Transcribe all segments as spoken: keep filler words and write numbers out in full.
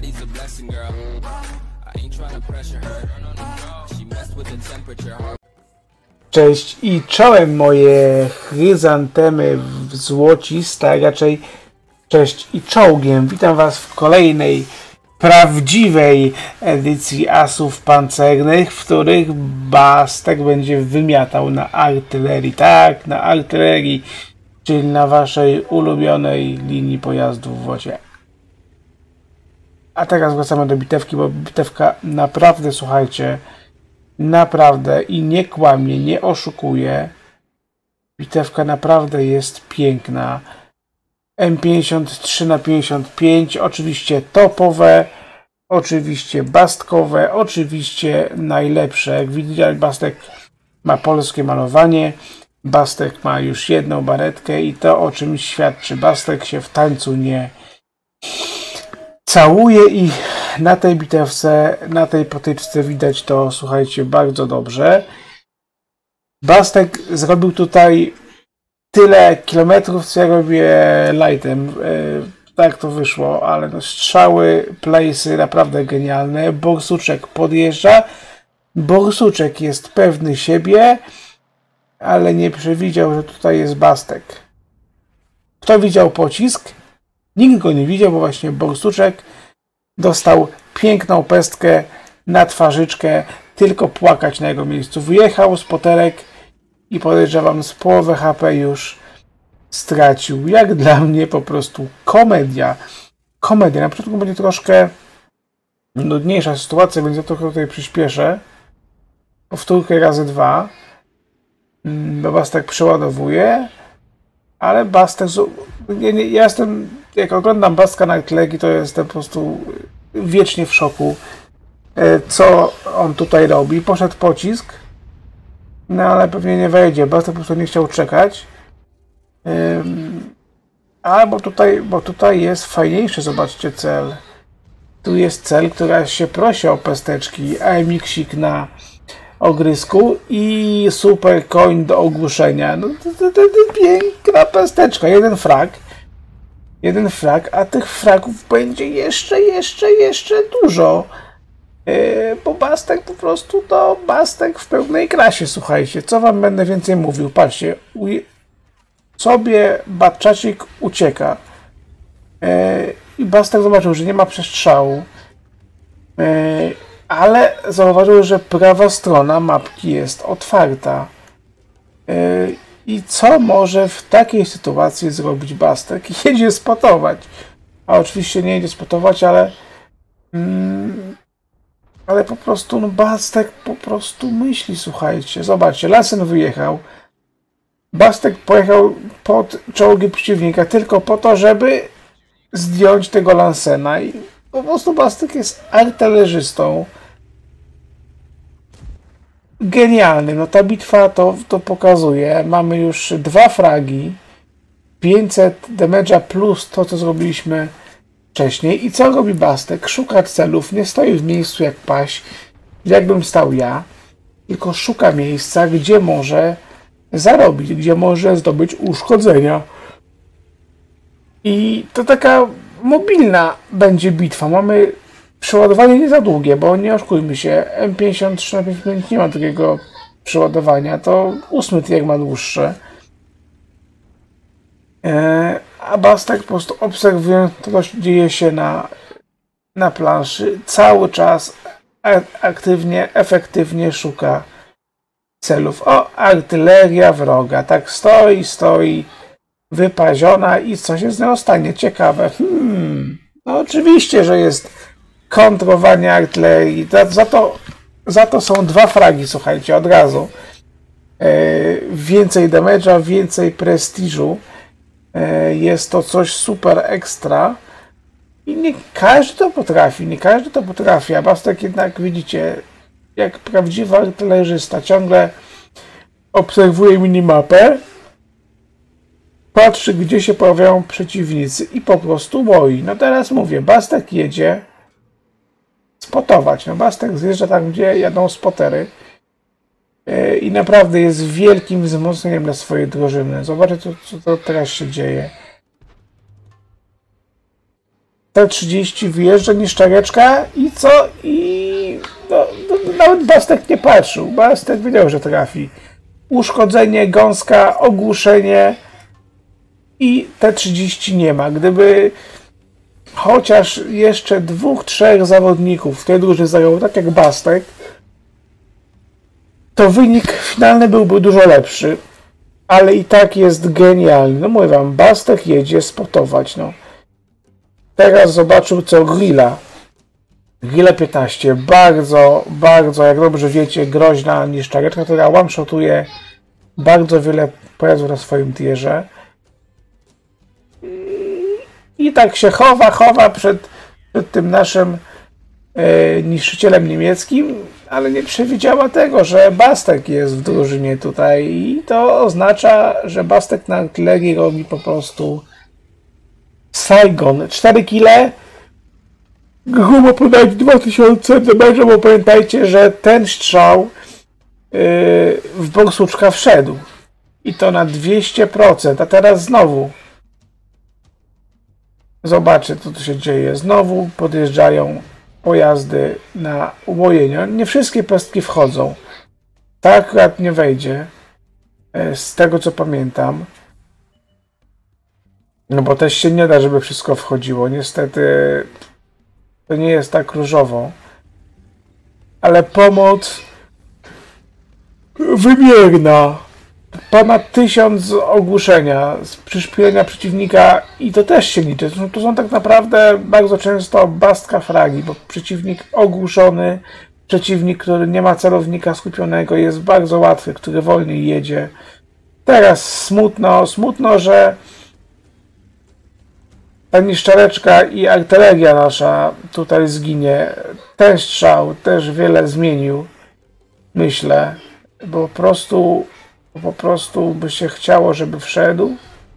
Cześć i czołem moje chryzantemy w złociste, a raczej cześć i czołgiem. Witam was w kolejnej prawdziwej edycji Asów Pancernych, w których Bastek będzie wymiatał na artylerii. Tak, na artylerii, czyli na waszej ulubionej linii pojazdów w wodzie. A teraz wracamy do bitewki, bo bitewka naprawdę, słuchajcie, naprawdę i nie kłamie, nie oszukuje. Bitewka naprawdę jest piękna. M pięćdziesiąt trzy na pięćdziesiąt pięć, oczywiście topowe, oczywiście bastkowe, oczywiście najlepsze. Jak widzicie, Bastek ma polskie malowanie, Bastek ma już jedną baretkę i to o czym świadczy. Bastek się w tańcu nie całuje i na tej bitewce, na tej potyczce widać to, słuchajcie, bardzo dobrze. Bastek zrobił tutaj tyle kilometrów, co ja robię lightem. Tak to wyszło, ale no, strzały, place'y naprawdę genialne. Borsuczek podjeżdża. Borsuczek jest pewny siebie, ale nie przewidział, że tutaj jest Bastek. Kto widział pocisk? Nikt go nie widział, bo właśnie Borsuczek dostał piękną pestkę na twarzyczkę, tylko płakać na jego miejscu. Wyjechał z poterek i podejrzewam z połowę H P już stracił. Jak dla mnie po prostu komedia. Komedia. Na początku będzie troszkę nudniejsza sytuacja, więc ja trochę tutaj przyspieszę. Powtórkę razy dwa. Bo Bastek przeładowuje. Ale Bastek... Ja, ja jestem... Jak oglądam Bastka na artylerii, to jestem po prostu wiecznie w szoku. Co on tutaj robi? Poszedł pocisk. No ale pewnie nie wejdzie. Bastek po prostu nie chciał czekać. Um, albo tutaj, bo tutaj jest fajniejszy, zobaczcie, cel. Tu jest cel, która się prosi o pesteczki. A M X-ik na ogrysku i super koń do ogłuszenia. No to, to, to, to piękna pesteczka. Jeden frag. Jeden frag, a tych fragów będzie jeszcze, jeszcze, jeszcze dużo. Yy, bo Bastek po prostu to Bastek w pełnej krasie, słuchajcie. Co wam będę więcej mówił? Patrzcie, sobie Batczacik ucieka. Yy, I Bastek zobaczył, że nie ma przestrzału. Yy, ale zauważył, że prawa strona mapki jest otwarta. Yy, I co może w takiej sytuacji zrobić Bastek? Jedzie spotować. A oczywiście nie jedzie spotować, ale... Mm, ale po prostu no, Bastek po prostu myśli, słuchajcie. Zobaczcie, Lansen wyjechał. Bastek pojechał pod czołgi przeciwnika tylko po to, żeby zdjąć tego Lansena. I po prostu Bastek jest artylerzystą. Genialny. No ta bitwa to, to pokazuje. Mamy już dwa fragi. pięćset damage'a plus to, co zrobiliśmy wcześniej. I co robi Bastek? Szuka celów, nie stoi w miejscu jak paź, jakbym stał ja, tylko szuka miejsca, gdzie może zarobić, gdzie może zdobyć uszkodzenia. I to taka mobilna będzie bitwa. Mamy przeładowanie nie za długie, bo nie oszukujmy się, M pięćdziesiąt trzy na pięćdziesiąt pięć nie ma takiego przeładowania, to ósmy tier ma dłuższe. A Bastek po prostu obserwuje to, co dzieje się na, na planszy. Cały czas aktywnie, efektywnie szuka celów. O, artyleria wroga. Tak stoi, stoi, wypaziona i co się z nią stanie? Ciekawe. Hmm. No oczywiście, że jest kontrowanie artylerii. Za, za, to, za to są dwa fragi, słuchajcie, od razu. Yy, więcej damage'a, więcej prestiżu. Jest to coś super ekstra i nie każdy to potrafi, nie każdy to potrafi, a Bastek jednak, widzicie, jak prawdziwy artylerzysta ciągle obserwuje minimapę, patrzy, gdzie się pojawiają przeciwnicy i po prostu boi. No teraz mówię, Bastek jedzie spotować, no Bastek zjeżdża tam, gdzie jadą spotery. I naprawdę jest wielkim wzmocnieniem dla swojej drużyny. Zobaczcie, co, co teraz się dzieje. T trzydzieści wyjeżdża niszczareczka i co? I no, no, nawet Bastek nie patrzył. Bastek wiedział, że trafi. Uszkodzenie, gąska, ogłuszenie i T trzydzieści nie ma. Gdyby chociaż jeszcze dwóch, trzech zawodników w tej drużynie zajął tak jak Bastek, to wynik finalny byłby dużo lepszy. Ale i tak jest genialny. No mówię wam, Bastek jedzie spotować. No. Teraz zobaczył co Grilla. Grilla piętnaście. Bardzo, bardzo, jak dobrze wiecie, groźna niszczareczka, która one-shotuje bardzo wiele pojazdów na swoim tierze. I tak się chowa, chowa przed, przed tym naszym e, niszczycielem niemieckim, ale nie przewidziała tego, że Bastek jest w drużynie tutaj i to oznacza, że Bastek na artylerii robi po prostu Saigon. cztery kile, grubo podać dwa tysiące damage'a, bo pamiętajcie, że ten strzał yy, w Borsuczka wszedł i to na dwieście procent, a teraz znowu zobaczcie, co tu się dzieje. Znowu podjeżdżają pojazdy na ubojenie. Nie wszystkie pestki wchodzą. Tak akurat nie wejdzie. Z tego co pamiętam. No bo też się nie da, żeby wszystko wchodziło. Niestety to nie jest tak różowo. Ale pomoc wymierna. Ponad tysiąc ogłuszenia, z przyszpienia przeciwnika i to też się liczy. To są tak naprawdę bardzo często bastka fragi, bo przeciwnik ogłuszony, przeciwnik, który nie ma celownika skupionego, jest bardzo łatwy, który wolniej jedzie. Teraz smutno, smutno, że ta niszczareczka i artyleria nasza tutaj zginie. Ten strzał też wiele zmienił, myślę, bo po prostu po prostu by się chciało, żeby wszedł,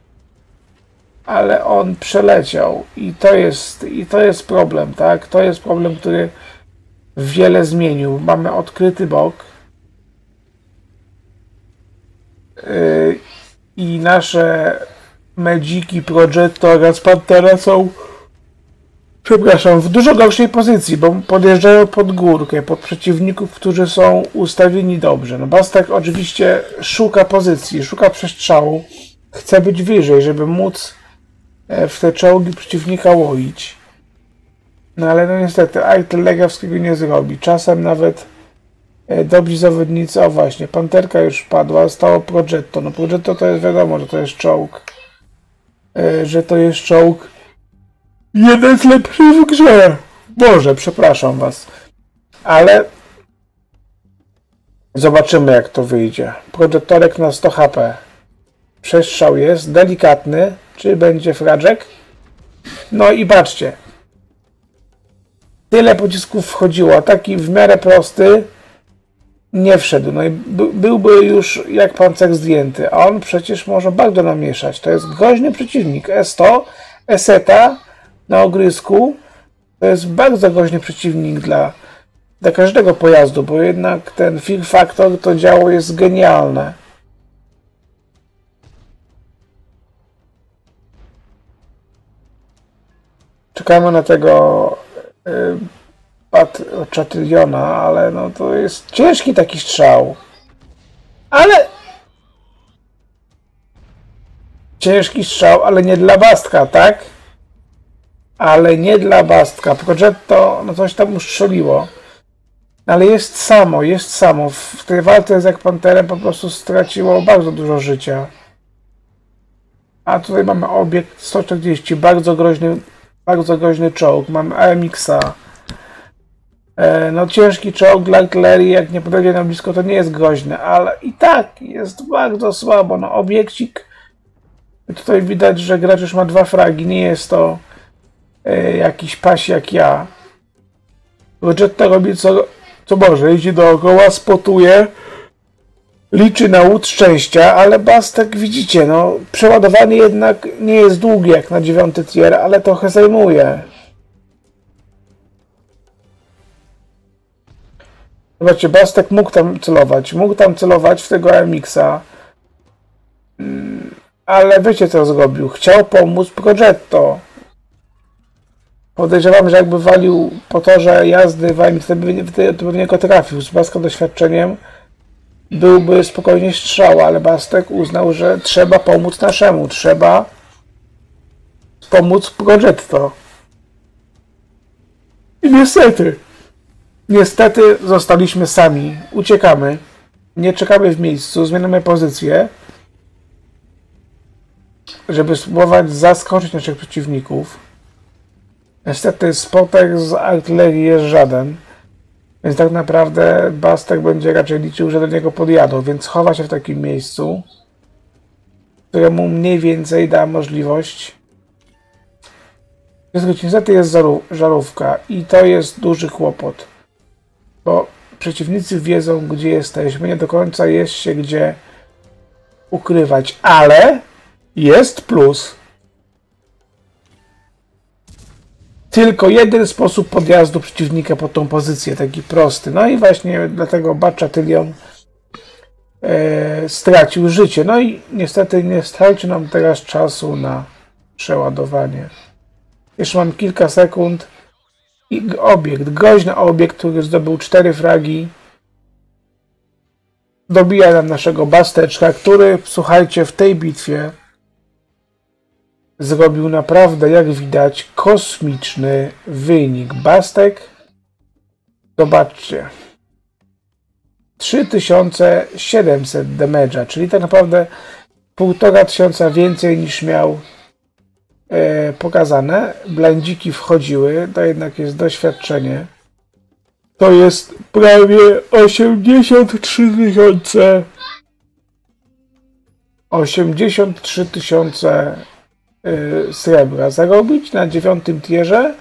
ale on przeleciał i to jest, i to jest problem, tak? To jest problem, który wiele zmienił. Mamy odkryty bok yy, i nasze Medziki, Progetto oraz Pantera są, przepraszam, w dużo gorszej pozycji, bo podjeżdżają pod górkę, pod przeciwników, którzy są ustawieni dobrze. No Bastek oczywiście szuka pozycji, szuka przestrzału, chce być wyżej, żeby móc w te czołgi przeciwnika łoić. No ale no niestety artyleria wszystkiego nie zrobi. Czasem nawet dobrzy zawodnicy, o właśnie, Panterka już padła, zostało Progetto. No Progetto to jest wiadomo, że to jest czołg, że to jest czołg jeden z lepszych w grze. Boże, przepraszam was. Ale zobaczymy, jak to wyjdzie. Progettorek na sto H P. Przestrzał jest delikatny. Czy będzie frażek? No i patrzcie. Tyle pocisków wchodziło, a taki w miarę prosty nie wszedł. No i by, byłby już jak pancerz zdjęty. A on przecież może bardzo namieszać. To jest groźny przeciwnik. E sto, Eseta na ogrysku to jest bardzo groźny przeciwnik dla, dla każdego pojazdu, bo jednak ten Fear Factor, to działo jest genialne. Czekamy na tego y, Pat Chatyliona, ale no to jest ciężki taki strzał. Ale ciężki strzał, ale nie dla Bastka, tak? Ale nie dla Bastka. Progetto, no coś tam ustrzeliło. Ale jest samo, jest samo. W tej walce z jak Panterem po prostu straciło bardzo dużo życia. A tutaj mamy obiekt sto czterdzieści, bardzo groźny, bardzo groźny czołg. Mamy A M X-a. E, no ciężki czołg dla artylerii, jak nie podejdzie na blisko, to nie jest groźny, ale i tak jest bardzo słabo. No obiekcik, tutaj widać, że gracz już ma dwa fragi, nie jest to e, jakiś paś jak ja. Progetto robi co, co może, jeździ dookoła, spotuje, liczy na łód szczęścia, ale Bastek, widzicie, no przeładowany jednak nie jest długi jak na dziewiąty tier, ale trochę zajmuje. Zobaczcie, Bastek mógł tam celować, mógł tam celować w tego A M X-a, ale wiecie co zrobił? Chciał pomóc Progetto. Podejrzewam, że jakby walił po torze jazdy Wajmik, to by, to by w niego trafił. Z Baska doświadczeniem byłby spokojnie strzał, ale Bastek uznał, że trzeba pomóc naszemu, trzeba pomóc Progetto. I niestety, niestety zostaliśmy sami. Uciekamy, nie czekamy w miejscu, zmieniamy pozycję, żeby spróbować zaskoczyć naszych przeciwników. Niestety spotek z artylerii jest żaden, więc tak naprawdę Bastek będzie raczej liczył, że do niego podjadą, więc chowa się w takim miejscu, które mu mniej więcej da możliwość. Niestety jest żarówka i to jest duży kłopot, bo przeciwnicy wiedzą, gdzie jesteśmy, nie do końca jest się gdzie ukrywać, ale jest plus. Tylko jeden sposób podjazdu przeciwnika pod tą pozycję, taki prosty. No i właśnie dlatego Baczatylion e, stracił życie. No i niestety nie starczy nam teraz czasu na przeładowanie. Jeszcze mam kilka sekund i obiekt, groźny obiekt, który zdobył cztery fragi, dobija nam naszego Basteczka, który, słuchajcie, w tej bitwie zrobił naprawdę, jak widać, kosmiczny wynik. Bastek, zobaczcie, trzy tysiące siedemset damage'a, czyli tak naprawdę półtora tysiąca więcej niż miał e, pokazane. Blendziki wchodziły, to jednak jest doświadczenie. To jest prawie osiemdziesiąt trzy tysiące. osiemdziesiąt trzy tysiące Yy, srebra zarobić na dziewiątym tierze.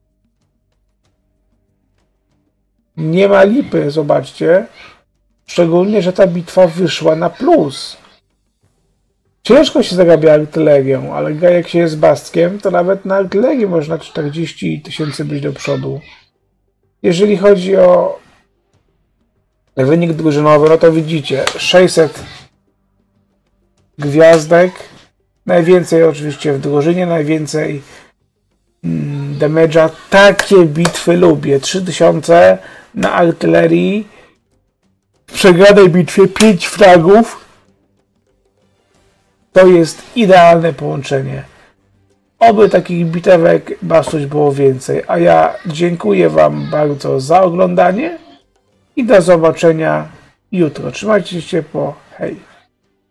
Nie ma lipy, zobaczcie. Szczególnie, że ta bitwa wyszła na plus. Ciężko się zarabia artylerią, ale jak się jest Bastkiem, to nawet na artylerię można czterdzieści tysięcy być do przodu. Jeżeli chodzi o wynik drużynowy, no to widzicie, sześćset gwiazdek. Najwięcej oczywiście w drużynie, najwięcej mm, damage'a. Takie bitwy lubię. trzy tysiące na artylerii. W przegranej bitwie pięć fragów. To jest idealne połączenie. Oby takich bitewek Bastuś było więcej. A ja dziękuję Wam bardzo za oglądanie i do zobaczenia jutro. Trzymajcie się ciepło. Hej.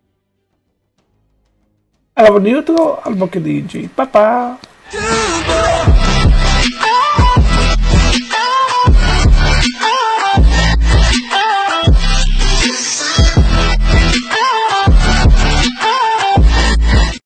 Albo nie jutro, albo kiedy indziej. Pa, pa!